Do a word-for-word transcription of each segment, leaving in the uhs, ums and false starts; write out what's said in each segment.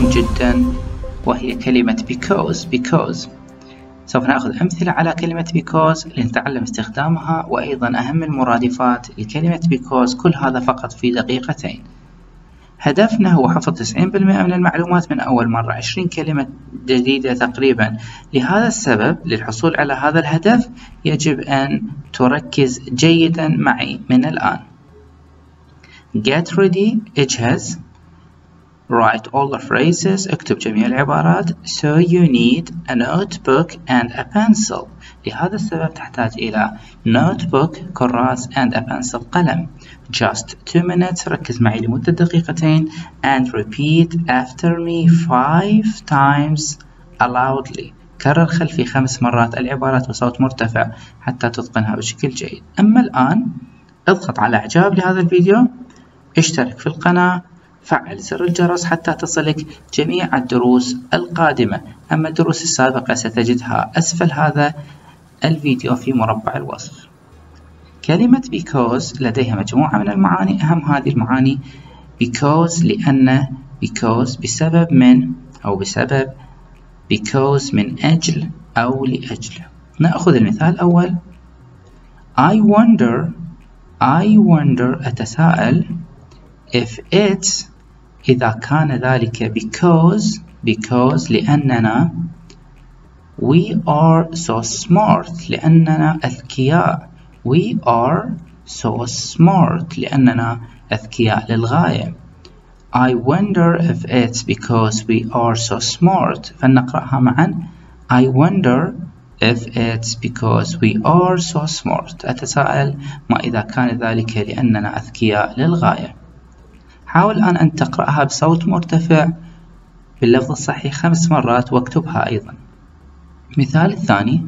جدا وهي كلمة because. because سوف نأخذ أمثلة على كلمة because لنتعلم استخدامها وأيضا أهم المرادفات لكلمة because، كل هذا فقط في دقيقتين. هدفنا هو حفظ تسعين بالمئة من المعلومات من أول مرة، عشرين كلمة جديدة تقريبا. لهذا السبب للحصول على هذا الهدف يجب أن تركز جيدا معي من الآن. Get ready، اجهز. Write all the phrases، اكتب جميع العبارات. So you need a notebook and a pencil، لهذا السبب تحتاج إلى notebook كراس and a pencil قلم. Just two minutes، ركز معي لمدة دقيقتين. And repeat after me five times loudly، كرر خلفي خمس مرات العبارات بصوت مرتفع حتى تتقنها بشكل جيد. أما الآن اضغط على إعجاب لهذا الفيديو، اشترك في القناة، فعل زر الجرس حتى تصلك جميع الدروس القادمة. أما الدروس السابقة ستجدها أسفل هذا الفيديو في مربع الوصف. كلمة because لديها مجموعة من المعاني، أهم هذه المعاني because لأن، because بسبب من أو بسبب، because من أجل أو لأجل. نأخذ المثال الأول. I wonder I wonder أتساءل if it's، إذا كان ذلك because because لأننا we are so smart، لأننا أذكياء. we are so smart لأننا أذكياء للغاية. I wonder if it's because we are so smart، فلنقرأها معا. I wonder if it's because we are so smart، أتساءل ما إذا كان ذلك لأننا أذكياء للغاية. حاول الآن أن تقرأها بصوت مرتفع باللفظ الصحيح خمس مرات واكتبها أيضا. مثال الثاني.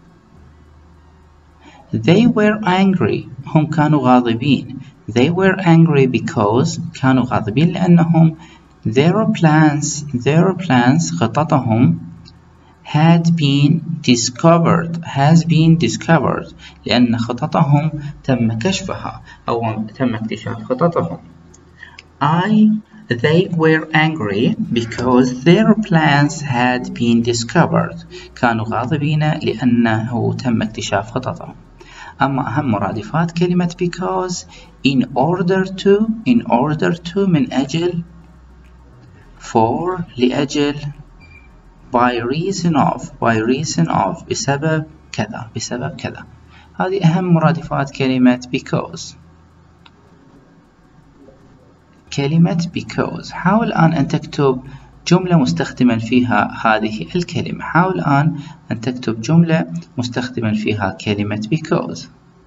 They were angry، هم كانوا غاضبين. They were angry because، كانوا غاضبين لأنهم their plans their plans خططهم had been discovered has been discovered لأن خططهم تم كشفها أو تم اكتشاف خططهم. I they were angry because their plans had been discovered، كانوا غاضبين لأنه تم اكتشاف خططهم. أما أهم مرادفات كلمة because in order to in order to من أجل، for لأجل، by reason of by reason of بسبب كذا بسبب كذا. هذه أهم مرادفات كلمة because. كلمة because حاول الآن أن تكتب جملة مستخدما فيها هذه الكلمة. حاول الآن أن تكتب جملة مستخدما فيها كلمة because.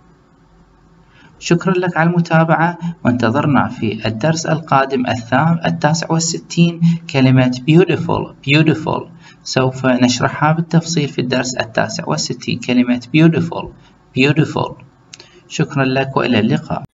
شكرا لك على المتابعة، وانتظرنا في الدرس القادم الثام التاسع والستين كلمة beautiful beautiful سوف نشرحها بالتفصيل في الدرس التاسع والستين كلمة beautiful beautiful. شكرا لك وإلى اللقاء.